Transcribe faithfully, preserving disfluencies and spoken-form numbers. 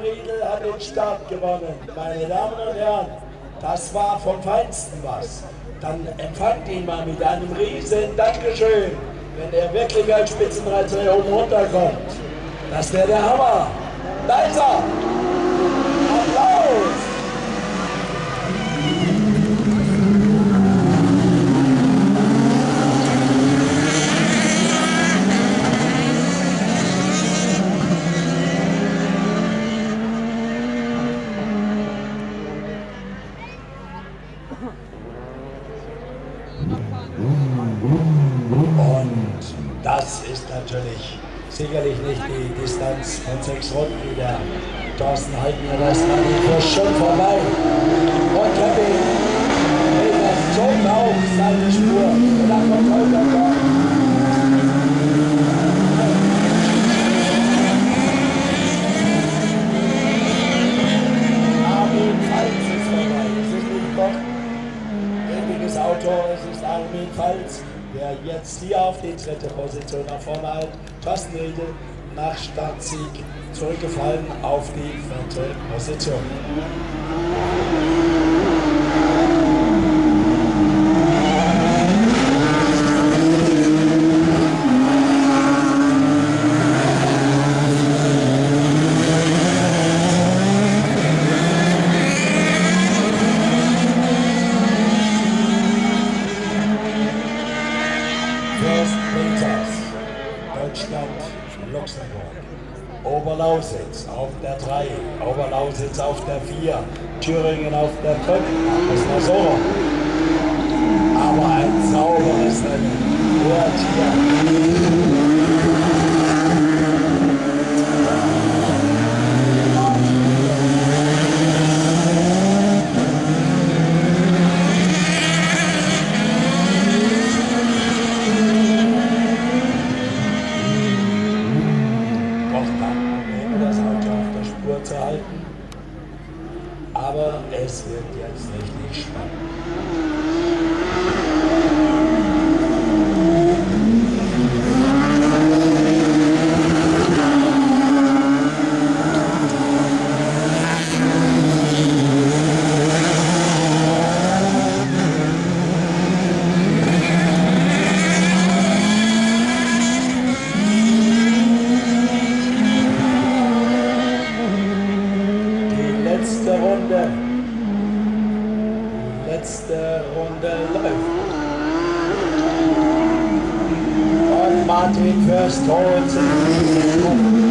Riedel hat den Start gewonnen. Meine Damen und Herren, das war vom Feinsten was. Dann empfangt ihn mal mit einem riesen Dankeschön, wenn er wirklich als Spitzenreiter hier oben runterkommt. Das wäre der Hammer. Leiser! Applaus! Und das ist natürlich sicherlich nicht die Distanz von sechs Runden, die der Thorsten Heidner lässt. Man ist schon vorbei. Und Kevin Peters zog auf seine Spur. Und dann kommt Holger Korn. Armin Pfalz ist vorbei. Es ist nicht Koch. Ähnliches Auto, es ist Armin Pfalz, der jetzt hier auf die dritte Position nach vorne eilt. Thorsten Riedel nach Startsieg zurückgefallen auf die vierte Position. Luxemburg. Oberlausitz auf der drei, Oberlausitz auf der vier, Thüringen auf der fünf, das war so. Aber ein sauberes Rennen wird hier. Zu halten, aber es wird jetzt richtig spannend. Letzte Runde. Die letzte Runde läuft. Und Martin Fürst holt sich.